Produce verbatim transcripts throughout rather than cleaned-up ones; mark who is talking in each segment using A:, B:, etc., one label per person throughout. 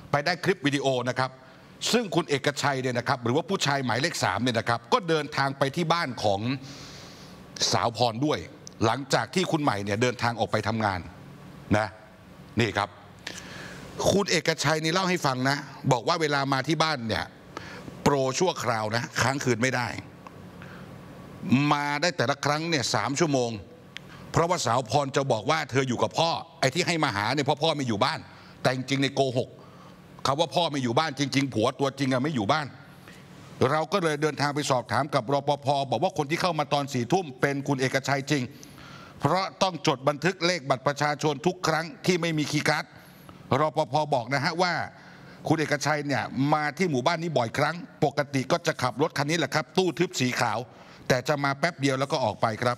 A: ไปได้คลิปวิดีโอนะครับซึ่งคุณเอกชัยเนี่ยนะครับหรือว่าผู้ชายหมายเลขสามเนี่ยนะครับก็เดินทางไปที่บ้านของสาวพรด้วยหลังจากที่คุณใหม่เนี่ยเดินทางออกไปทำงานนะนี่ครับคุณเอกชัยนี่เล่าให้ฟังนะบอกว่าเวลามาที่บ้านเนี่ยโปรชั่วคราวนะค้างคืนไม่ได้มาได้แต่ละครั้งเนี่ยสามชั่วโมงเพราะว่าสาวพรจะบอกว่าเธออยู่กับพ่อไอ้ที่ให้มาหาเนี่ยเพราะพ่อไม่อยู่บ้านแต่จริงๆในโกหกเขาว่าพ่อไม่อยู่บ้านจริงๆผัวตัวจริงอะไม่อยู่บ้านเราก็เลยเดินทางไปสอบถามกับรปภ.บอกว่าคนที่เข้ามาตอนสี่ทุ่มเป็นคุณเอกชัยจริงเพราะต้องจดบันทึกเลขบัตรประชาชนทุกครั้งที่ไม่มีคีย์การ์ดรปภ.บอกนะฮะว่าคุณเอกชัยเนี่ยมาที่หมู่บ้านนี้บ่อยครั้งปกติก็จะขับรถคันนี้แหละครับตู้ทึบสีขาวแต่จะมาแป๊บเดียวแล้วก็ออกไปครับ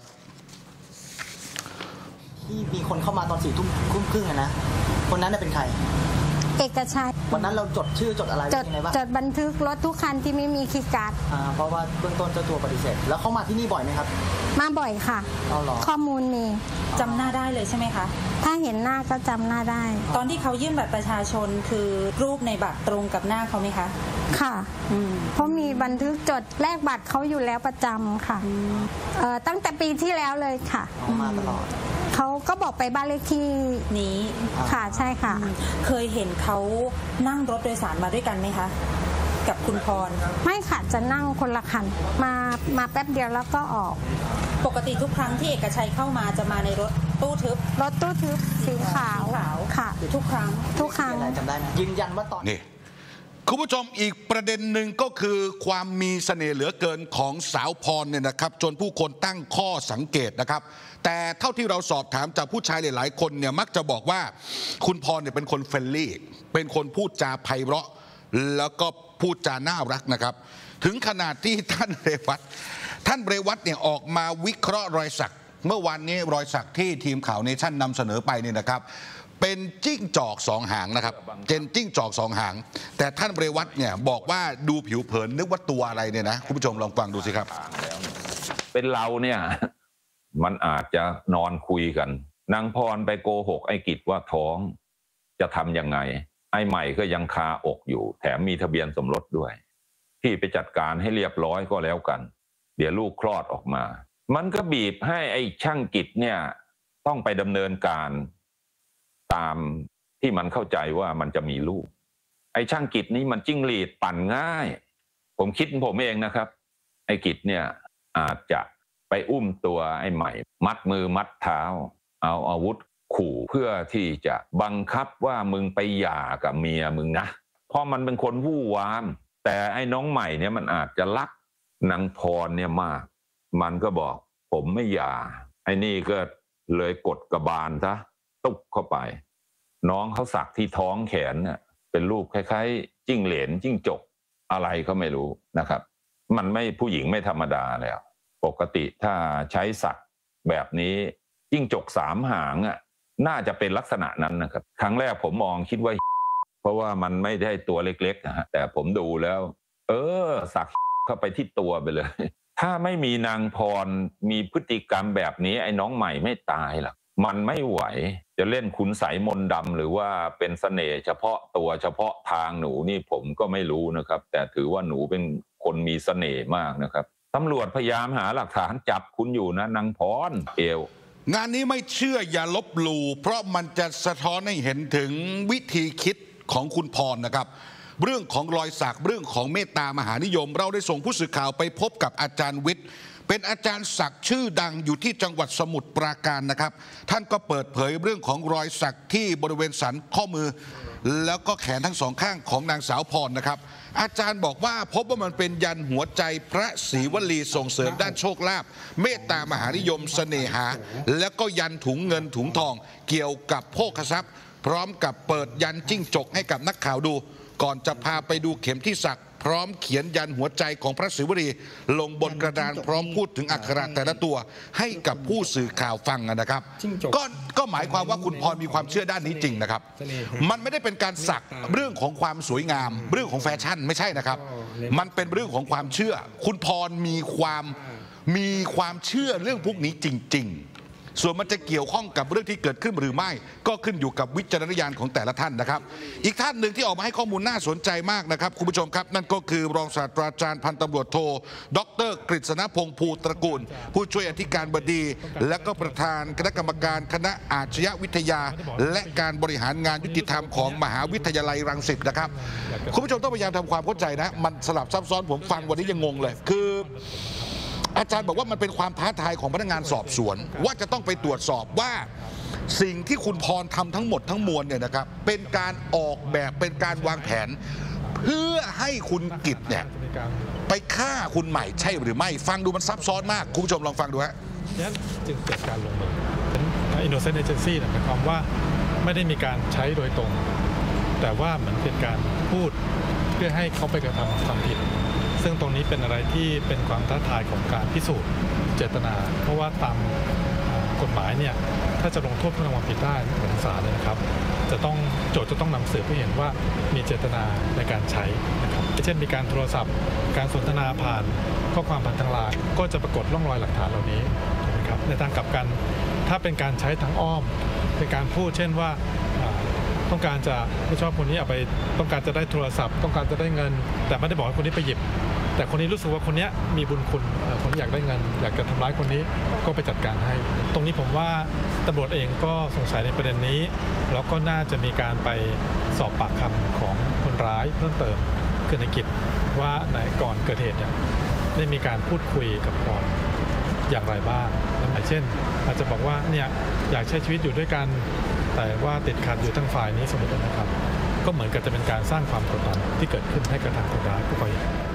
B: ที่มีคนเข้ามาตอนสี่ทุ่มครึ่งครึ่งนะคนนั้นเป็นใคร
C: เอกชัย
B: วันนั้นเราจดชื่อจดอะไร
C: จดยังไงบ้างจดบันทึกรถทุกคันที่ไม่มีคีย์การ์ด
B: อ่าเพราะว่าเบื้องต้นเจ้าตัวปฏิเสธแล้วเขามาที่นี่บ่อยไหมครับ
C: มาบ่อยค่ะข้อมูลมี
D: จำหน้าได้เลยใช่ไหมคะ
C: ถ้าเห็นหน้าก็จำหน้าได้
D: ตอนที่เขายื่นบัตรประชาชนคือรูปในบัตรตรงกับหน้าเขาไหมคะ
C: ค่ะเพราะมีบันทึกจดแลกบัตรเขาอยู่แล้วประจำค่ะเอ่อตั้งแต่ปีที่แล้วเลยค่ะ
B: มาตลอด
C: เขาก็บอกไปบ้านเลขที่
D: นี้
C: ค่ะใช่ค่ะ
D: เคยเห็นเขานั่งรถโดยสารมาด้วยกันไหมคะกับคุณพร
C: ไม่ค่ะจะนั่งคนละคันมามาแป๊บเดียวแล้วก็ออก
D: ปกติทุกครั้งที่เอกชัยเข้ามาจะมาในรถตู้ทึบ
C: รถตู้ทึบสีขาวค่ะ
D: ทุกครั้ง
C: ทุกครั้ง
B: จำได้ไหมยืนยันว่าตอน
A: นี้คุณผู้ชมอีกประเด็นหนึ่งก็คือความมีเสน่ห์เหลือเกินของสาวพรเนี่ยนะครับจนผู้คนตั้งข้อสังเกตนะครับแต่เท่าที่เราสอบถามจากผู้ชายหลายๆคนเนี่ยมักจะบอกว่าคุณพรเนี่ยเป็นคนเฟรนลี่เป็นคนพูดจาไพเราะแล้วก็พูดจาน่ารักนะครับถึงขนาดที่ท่านเรวัตท่านเรวัตเนี่ยออกมาวิเคราะห์รอยสักเมื่อวานนี้รอยสักที่ทีมข่าวเนชั่นนำเสนอไปเนี่ยนะครับเป็นจิ้งจอกสองหางนะครับเป็นจิ้งจอกสองหางแต่ท่านเรวัตเนี่ยบอกว่าดูผิวเผินนึกว่าตัวอะไรเนี่ยนะคุณผู้ชมลองฟังดูสิครับ
E: เป็นเราเนี่ยมันอาจจะนอนคุยกันนางพรไปโกหกไอ้กิจว่าท้องจะทำยังไงไอ้ใหม่ก็ยังคาอกอยู่แถมมีทะเบียนสมรสด้วยพี่ไปจัดการให้เรียบร้อยก็แล้วกันเดี๋ยวลูกคลอดออกมามันก็บีบให้ไอ้ช่างกิจเนี่ยต้องไปดำเนินการตามที่มันเข้าใจว่ามันจะมีลูกไอ้ช่างกิจนี้มันจิ้งหรีดปั่นง่ายผมคิดผมเองนะครับไอ้กิจเนี่ยอาจจะไปอุ้มตัวไอ้ใหม่มัดมือมัดเท้าเอาอาวุธขู่เพื่อที่จะบังคับว่ามึงไปหย่ากับเมียมึงนะเพราะมันเป็นคนวู่วามแต่ไอ้น้องใหม่เนี่ยมันอาจจะรักนางพรเนี่ยมากมันก็บอกผมไม่หย่าไอ้นี่ก็เลยกดกระบาลซะตุ๊บเข้าไปน้องเขาสักที่ท้องแขนเนี่ยเป็นรูปคล้ายๆจิ้งเหลนจิ้งจกอะไรก็ไม่รู้นะครับมันไม่ผู้หญิงไม่ธรรมดาแล้วปกติถ้าใช้สักแบบนี้จิ้งจกสามหางอ่ะน่าจะเป็นลักษณะนั้นนะครับครั้งแรกผมมองคิดว่าเพราะว่ามันไม่ได้ตัวเล็กๆนะฮะแต่ผมดูแล้วเออสักเข้าไปที่ตัวไปเลยถ้าไม่มีนางพรมีพฤติกรรมแบบนี้ไอ้น้องใหม่ไม่ตายหรอกมันไม่ไหวจะเล่นขุนไสมนต์ดำหรือว่าเป็นเสน่ห์เฉพาะตัวเฉพาะทางหนูนี่ผมก็ไม่รู้นะครับแต่ถือว่าหนูเป็นคนมีเสน่ห์มากนะครับตำรวจพยายามหาหลักฐานจับคุณอยู่นะนางพรเอว
A: งานนี้ไม่เชื่ออย่าลบหลู่เพราะมันจะสะท้อนให้เห็นถึงวิธีคิดของคุณพรนะครับเรื่องของรอยสักเรื่องของเมตตามหานิยมเราได้ส่งผู้สื่อข่าวไปพบกับอาจารย์วิทย์เป็นอาจารย์สักชื่อดังอยู่ที่จังหวัดสมุทรปราการนะครับท่านก็เปิดเผยเรื่องของรอยสักที่บริเวณสันข้อมือแล้วก็แขนทั้งสองข้างของนางสาวพรนะครับอาจารย์บอกว่าพบว่ามันเป็นยันหัวใจพระศรีวลีส่งเสริมด้านโชคลาภเมตตามหานิยมเสน่หาแล้วก็ยันถุงเงินถุงทองเกี่ยวกับโภคทรัพย์พร้อมกับเปิดยันจิ้งจกให้กับนักข่าวดูก่อนจะพาไปดูเข็มที่สักพร้อมเขียนยันหัวใจของพระศิวลีลงบนกระดานพร้อมพูดถึงอักขระแต่ละตัวให้กับผู้สื่อข่าวฟังนะครับก็ก็หมายความว่าคุณพรมีความเชื่อด้านนี้จริงนะครับมันไม่ได้เป็นการสักเรื่องของความสวยงามเรื่องของแฟชั่นไม่ใช่นะครับมันเป็นเรื่องของความเชื่อคุณพรมีความมีความเชื่อเรื่องพวกนี้จริงส่วนมันจะเกี่ยวข้องกับเรื่องที่เกิดขึ้นหรือไม่ก็ขึ้นอยู่กับวิจารณญาณของแต่ละท่านนะครับอีกท่านหนึ่งที่ออกมาให้ข้อมูลน่าสนใจมากนะครับคุณผู้ชมครับนั่นก็คือรองศาสตราจารย์พันตำรวจโทดร.กฤษณพงษ์ภูตระกูลผู้ช่วยอธิการบดีและก็ประธานคณะกรรมการคณะอาชญวิทยาและการบริหารงานยุติธรรมของมหาวิทยาลัยรังสิตนะครับคุณผู้ชมต้องพยายามทำความเข้าใจนะมันสลับซับซ้อนผมฟังวันนี้ยังงงเลยคืออาจารย์บอกว่ามันเป็นความท้าทายของพนักงานสอบสวนว่าจะต้องไปตรวจสอบว่าสิ่งที่คุณพรทำทั้งหมดทั้งมวลเนี่ยนะครับเป็นการออกแบบเป็นการวางแผนเพื่อให้คุณกิตเนี่ยไปฆ่าคุณใหม่ใช่หรือไม่ฟังดูมันซับซ้อนมากคุณผู้ชมลองฟังดูฮะ
F: นั้นจึงเกิดการลงมือเป็น innocent agency หมายความว่าไม่ได้มีการใช้โดยตรงแต่ว่าเหมือนเป็นการพูดเพื่อให้เขาไปกระทำความผิดซึ่งตรงนี้เป็นอะไรที่เป็นความท้าทายของการพิสูจน์เจตนาเพราะว่าตามกฎหมายเนี่ยถ้าจะลงโทษผู้กระทำความผิดได้เหมือนศาลเลยนะครับจะต้องโจทย์จะต้องนำสืบให้เห็นว่ามีเจตนาในการใช้นะครับเช่นมีการโทรศัพท์การสนทนาผ่านข้อความผ่านทางไลน์ก็จะปรากฏร่องรอยหลักฐานเหล่านี้นะครับในทางกลับกันถ้าเป็นการใช้ทางอ้อมเป็นการพูดเช่นว่าต้องการจะไม่ชอบคนนี้เอาไปต้องการจะได้โทรศัพท์ต้องการจะได้เงินแต่ไม่ได้บอกให้คนนี้ไปหยิบแต่คนนี้รู้สึกว่าคนนี้มีบุญคุณคนนี้อยากได้เงินอยากจะทำร้ายคนนี้ก็ไปจัดการให้ตรงนี้ผมว่าตำรวจเองก็สงสัยในประเด็นนี้แล้วก็น่าจะมีการไปสอบปากคำของคนร้ายเพิ่มเติมคือในกิจว่าในก่อนเกิดเหตุเนี่ยได้มีการพูดคุยกับพรอย่างไรบ้างอย่างเช่นอาจจะบอกว่าเนี่ยอยากใช้ชีวิตอยู่ด้วยกันแต่ว่าติดขัดอยู่ทั้งฝ่ายนี้สมมตินะครับก็เหมือนกับจะเป็นการสร้างความกดดันที่เกิดขึ้นให้กับทางคนร้ายผู้ก่อเหตุ